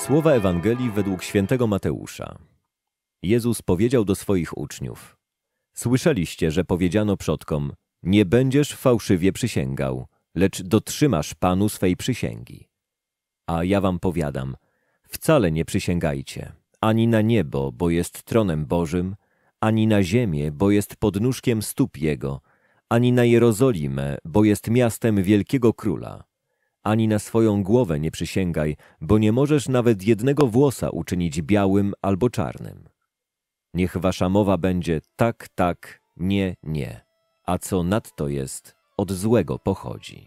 Słowa Ewangelii według świętego Mateusza. Jezus powiedział do swoich uczniów: Słyszeliście, że powiedziano przodkom: nie będziesz fałszywie przysięgał, lecz dotrzymasz Panu swej przysięgi. A ja wam powiadam, wcale nie przysięgajcie, ani na niebo, bo jest tronem Bożym, ani na ziemię, bo jest podnóżkiem stóp Jego, ani na Jerozolimę, bo jest miastem wielkiego Króla. Ani na swoją głowę nie przysięgaj, bo nie możesz nawet jednego włosa uczynić białym albo czarnym. Niech wasza mowa będzie tak, tak, nie, nie, a co nadto jest, od złego pochodzi.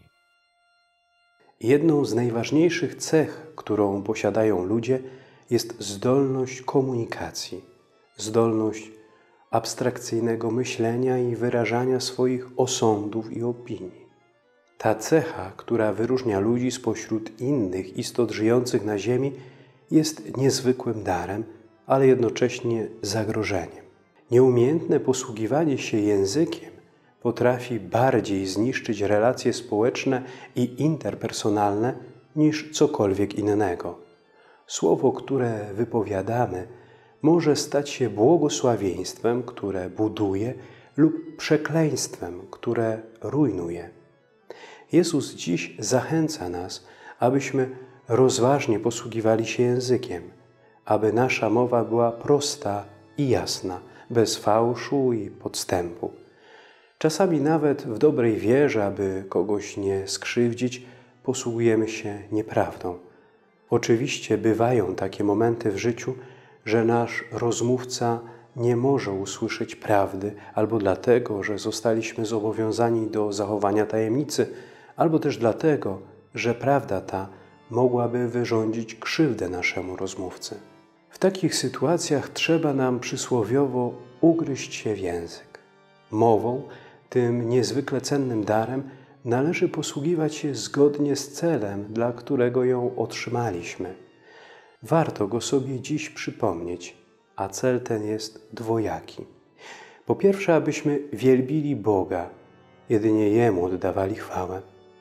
Jedną z najważniejszych cech, którą posiadają ludzie, jest zdolność komunikacji, zdolność abstrakcyjnego myślenia i wyrażania swoich osądów i opinii. Ta cecha, która wyróżnia ludzi spośród innych istot żyjących na ziemi, jest niezwykłym darem, ale jednocześnie zagrożeniem. Nieumiejętne posługiwanie się językiem potrafi bardziej zniszczyć relacje społeczne i interpersonalne niż cokolwiek innego. Słowo, które wypowiadamy, może stać się błogosławieństwem, które buduje, lub przekleństwem, które rujnuje. Jezus dziś zachęca nas, abyśmy rozważnie posługiwali się językiem, aby nasza mowa była prosta i jasna, bez fałszu i podstępu. Czasami nawet w dobrej wierze, aby kogoś nie skrzywdzić, posługujemy się nieprawdą. Oczywiście bywają takie momenty w życiu, że nasz rozmówca nie może usłyszeć prawdy, albo dlatego, że zostaliśmy zobowiązani do zachowania tajemnicy, albo też dlatego, że prawda ta mogłaby wyrządzić krzywdę naszemu rozmówcy. W takich sytuacjach trzeba nam przysłowiowo ugryźć się w język. Mową, tym niezwykle cennym darem, należy posługiwać się zgodnie z celem, dla którego ją otrzymaliśmy. Warto go sobie dziś przypomnieć, a cel ten jest dwojaki. Po pierwsze, abyśmy wielbili Boga, jedynie Jemu oddawali chwałę.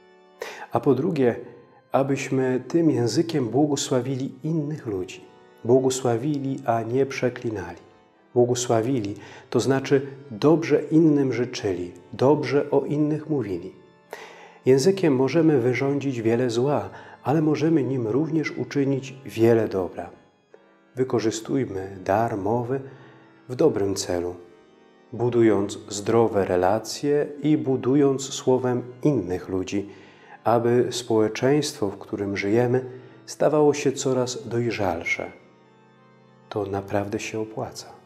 A po drugie, abyśmy tym językiem błogosławili innych ludzi. Błogosławili, a nie przeklinali. Błogosławili, to znaczy dobrze innym życzyli, dobrze o innych mówili. Językiem możemy wyrządzić wiele zła, ale możemy nim również uczynić wiele dobra. Wykorzystujmy dar mowy w dobrym celu, budując zdrowe relacje i budując słowem innych ludzi, aby społeczeństwo, w którym żyjemy, stawało się coraz dojrzalsze. To naprawdę się opłaca.